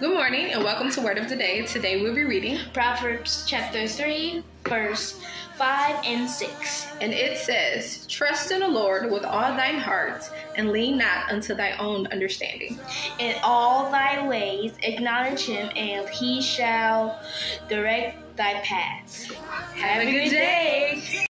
Good morning and welcome to Word of the Day. Today we'll be reading Proverbs chapter 3, verse 5 and 6. And it says, "Trust in the Lord with all thine heart and lean not unto thy own understanding. In all thy ways acknowledge him, and he shall direct thy paths." Have a good day.